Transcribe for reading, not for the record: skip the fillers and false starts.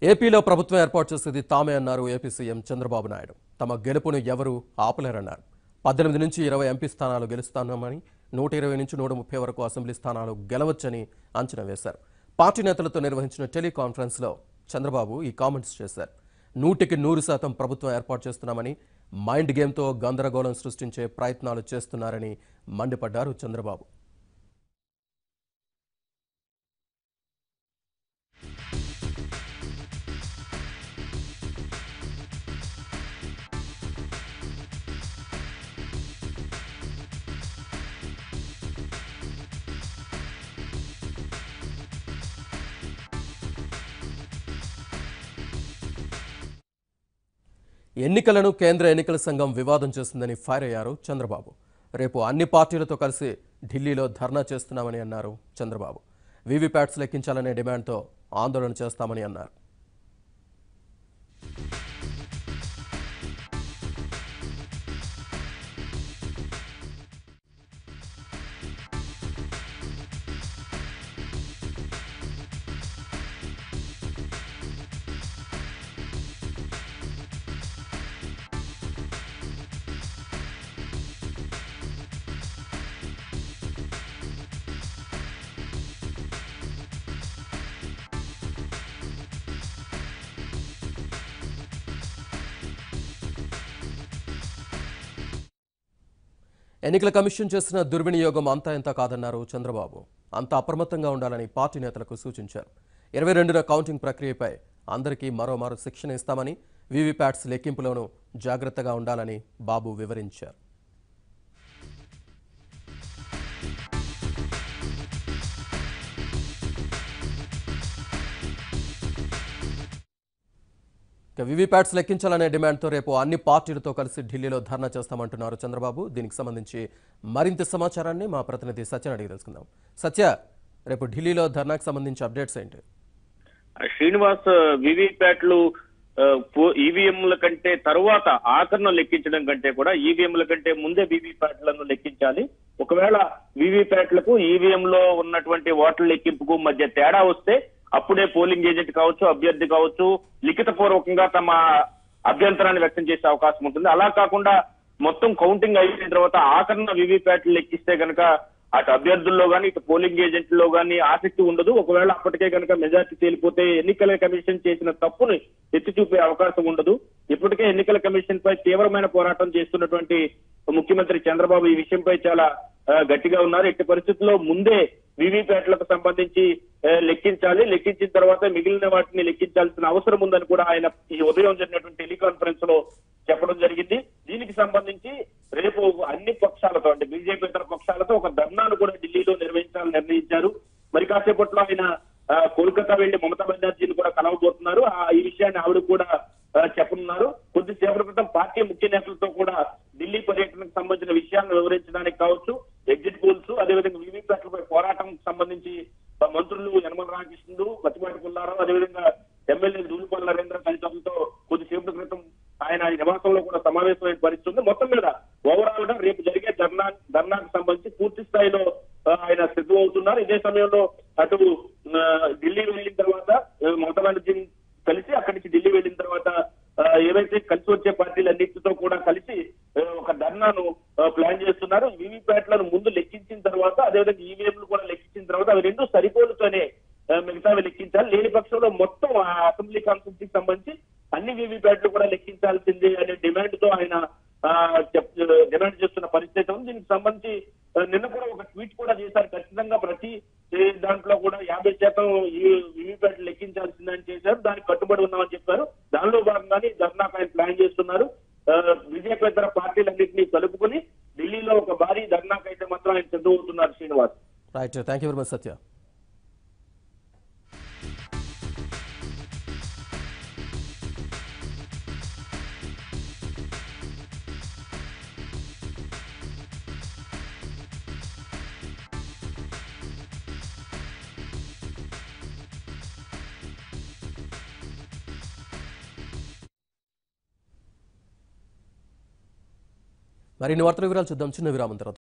ఏపీలో ప్రభుత్వం ఏర్పాటు చేసేది తామే అన్నారు ఏపీ సీఎం చంద్రబాబు నాయుడు. తమ గెలుపును ఎవరూ ఆపలేరన్నారు. 18 నుంచి 20 ఎంపీ స్థానాలు గెలుస్తామని, 120 నుంచి 130 వరకు అసెంబ్లీ స్థానాలు గెలవచ్చని అంచనా వేశారు. పార్టీ నేతలతో నిర్వహించిన టెలికాన్ఫరెన్స్లో చంద్రబాబు ఈ కామెంట్స్ చేశారు. 100% ప్రభుత్వం ఏర్పాటు చేస్తున్నామని, మైండ్ గేమ్తో గందరగోళం సృష్టించే ప్రయత్నాలు చేస్తున్నారని మండిపడ్డారు చంద్రబాబు. ఎన్నికలను కేంద్ర ఎన్నికల సంఘం వివాదం చేసిందని ఫైర్ అయ్యారు చంద్రబాబు. రేపు అన్ని పార్టీలతో కలిసి ఢిల్లీలో ధర్నా చేస్తున్నామని అన్నారు చంద్రబాబు. వీవీప్యాట్స్ లెక్కించాలనే డిమాండ్తో ఆందోళన చేస్తామని అన్నారు. ఎన్నికల కమిషన్ చేసిన దుర్వినియోగం అంతా ఇంత కాదన్నారు చంద్రబాబు. అంతా అప్రమత్తంగా ఉండాలని పార్టీ నేతలకు సూచించారు. 22న కౌంటింగ్ ప్రక్రియపై అందరికీ మరోమారు శిక్షణ ఇస్తామని, వీవీప్యాట్స్ లెక్కింపులోనూ జాగ్రత్తగా ఉండాలని బాబు వివరించారు. వీవీప్యాట్స్ లెక్కించాలనే డిమాండ్తో రేపు అన్ని పార్టీలతో కలిసి ఢిల్లీలో ధర్నా చేస్తామంటున్నారు చంద్రబాబు. దీనికి సంబంధించి మరింత సమాచారాన్ని మా ప్రతినిధి సత్యని అడిగి తెలుసుకుందాం. సత్య, రేపు ఢిల్లీలో ధర్నాకు సంబంధించి అప్డేట్స్ ఏంటి? శ్రీనివాస్, వీవీప్యాట్లు ఈవీఎంల కంటే తరువాత ఆఖరణ లెక్కించడం కంటే కూడా ఈవీఎంల కంటే ముందే వీవీప్యాట్లను లెక్కించాలి. ఒకవేళ వీవీప్యాట్లకు ఈవీఎంలో ఉన్నటువంటి ఓట్ల లెక్కింపుకు మధ్య తేడా వస్తే అప్పుడే పోలింగ్ ఏజెంట్ కావచ్చు, అభ్యర్థి కావచ్చు, లిఖిత పూర్వకంగా తమ అభ్యంతరాన్ని వ్యక్తం చేసే అవకాశం ఉంటుంది. అలా కాకుండా మొత్తం కౌంటింగ్ అయిన తర్వాత ఆఖరణ వీవీప్యాట్లు లెక్కిస్తే కనుక అటు అభ్యర్థుల్లో కానీ ఇటు పోలింగ్ ఏజెంట్లో కానీ ఆసక్తి ఉండదు. ఒకవేళ అప్పటికే కనుక మెజార్టీ తేలిపోతే ఎన్నికల కమిషన్ చేసిన తప్పుని ఎత్తి చూపే అవకాశం ఉండదు. ఇప్పటికే ఎన్నికల కమిషన్ పై తీవ్రమైన పోరాటం చేస్తున్నటువంటి ముఖ్యమంత్రి చంద్రబాబు ఈ విషయంపై చాలా గట్టిగా ఉన్నారు. ఎట్టి పరిస్థితుల్లో ముందే వీవీప్యాట్లకు సంబంధించి లెక్కించాలి, లెక్కించిన తర్వాత మిగిలిన వాటిని లెక్కించాల్సిన అవసరం ఉందని కూడా ఆయన ఈ ఉదయం జరిగినటువంటి టెలికాన్ఫరెన్స్ లో చెప్పడం జరిగింది. దీనికి సంబంధించి రేపు అన్ని పక్షాలతో అంటే బీజేపీ ఇతర పక్షాలతో ఒక ధర్నాను కూడా ఢిల్లీలో నిర్వహించాలని నిర్ణయించారు. మరి కాసేపట్లో ఆయన కోల్కతా వెళ్లి మమతా బెనర్జీని కూడా కలవబోతున్నారు. ఈ విషయాన్ని ఆవిడ కూడా చెప్పనున్నారు. కొద్దిసేపటి క్రితం పార్టీ ముఖ్య నేతలతో కూడా ఢిల్లీ పర్యటనకు సంబంధించిన విషయాలను వివరించడానికి కావచ్చు, ఎగ్జిట్ పోల్స్, అదేవిధంగా వీవీప్యాట్లపై పోరాటం సంబంధించి మంత్రులు యనమల రామకృష్ణుడు, పచ్చిపాటి పుల్లారావు, అదేవిధంగా ఎమ్మెల్యే దూలిపల్లి నరేంద్ర తదితరులతో కొద్దిసేపటి క్రితం ఆయన నివాసంలో కూడా సమావేశమైన పరిస్థితి. మొత్తం మీద ఓవరాల్ గా రేపు జరిగే ధర్నాకు సంబంధించి పూర్తి స్థాయిలో ఆయన సిద్ధమవుతున్నారు. ఇదే సమయంలో అటు ఢిల్లీ వెళ్ళిన తర్వాత మమతా బెనర్జీని కలిసి అక్కడి నుంచి ఢిల్లీ వెళ్ళిన తర్వాత ఏవైతే కలిసి వచ్చే పార్టీలన్నింటితో కూడా కలిసి ఒక ధర్నాను ప్లాన్ చేస్తున్నారు. వీవీప్యాట్లను ముందు లెక్కించిన తర్వాత అదేవిధంగా ఈవీఎంలు కూడా లెక్కించిన తర్వాత అవి రెండు సరిపోలుతోనే మిగతావి లెక్కించాలి. లేని పక్షంలో మొత్తం ఆ అసెంబ్లీ కాన్స్టిట్యూన్సీకి సంబంధించి అన్ని వీవీప్యాట్లు కూడా లెక్కించాల్సిందే అనే డిమాండ్ తో ఆయన డిమాండ్ చేస్తున్న పరిస్థితి ఉంది. దీనికి సంబంధించి నిన్న కూడా ఒక ట్వీట్ కూడా చేశారు. ఖచ్చితంగా ప్రతి దాంట్లో కూడా 50% వీవీప్యాట్లు లెక్కించాల్సిందని చేశారు. దానికి కట్టుబడి ఉన్నామని చెప్పారు. దానిలో భాగంగానే ధర్నాకు ఆయన ప్లాన్ చేస్తున్నారు. బీజేపీ ఇతర పార్టీలన్నింటినీ కలుపుకుని ఢిల్లీలో ఒక భారీ ధర్నాకు అయితే మాత్రం ఆయన సిద్ధమవుతున్నారు. Srinivas, right, thank you very much Satya. మరిన్ని వార్తల వివరాలు చూద్దాం చిన్న విరామం తర్వాత.